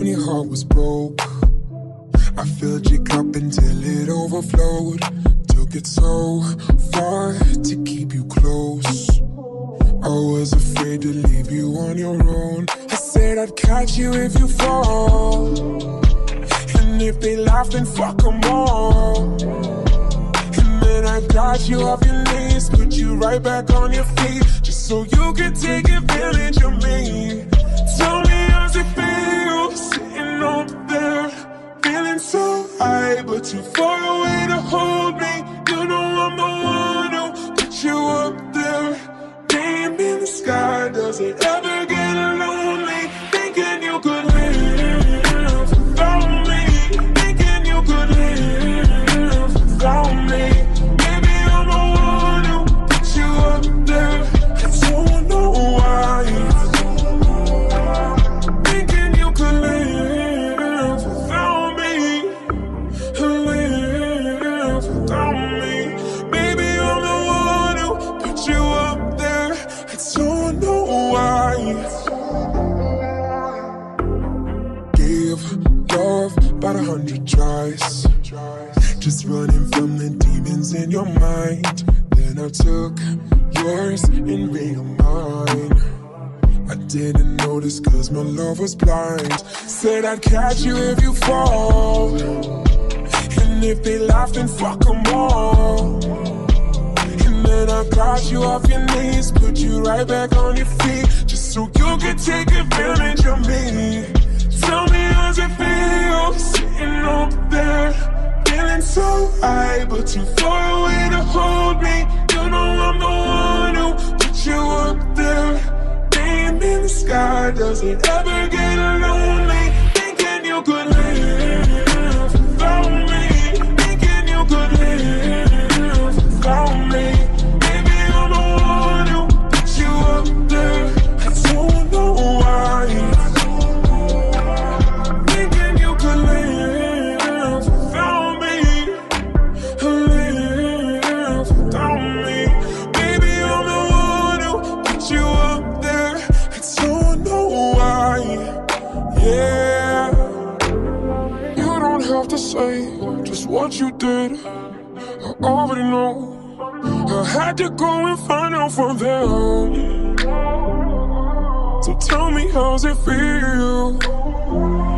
your heart was broke, I filled your cup until it overflowed. Took it so far to keep you close. I was afraid to leave you on your own. I said I'd catch you if you fall, and if they laugh then fuck them all. And then I got you off your knees, put you right back on your feet, just so you could take advantage of me. Tell me how's it feel, sitting up there, feeling so high but too far away to hold me. You know I'm the one who put you up there. Name in the sky, does it ever get lonely? Thinking you could live without me, thinking you could live without me. Maybe I'm the one who put you up there. I don't know why. Thinking you could live without me, live without me. Maybe I'm the one who put you up there. I don't know why. Gave love about 100 tries, just running from the demons in your mind. Then I took yours and made them mine. I didn't notice cause my love was blind. Said I'd catch you if you fall, and if they laugh then fuck them all. And then I got you off your knees, put you right back on your feet, just so you could take advantage of me. Tell me how's it feel, sitting up there, feeling so high but too far away to hold me. You know I'm the one who put you up there. Name in the sky, does it ever get lonely? Thinking you could live without me, thinking you could live without me. Maybe I'm the one who put you up there. I don't know why. Thinking you could live without me, live without me. Maybe I'm the one who put you up there. I don't know why. Yeah, you don't have to say just what you did, I already know. I had to go and find out from them. So tell me how's it feel,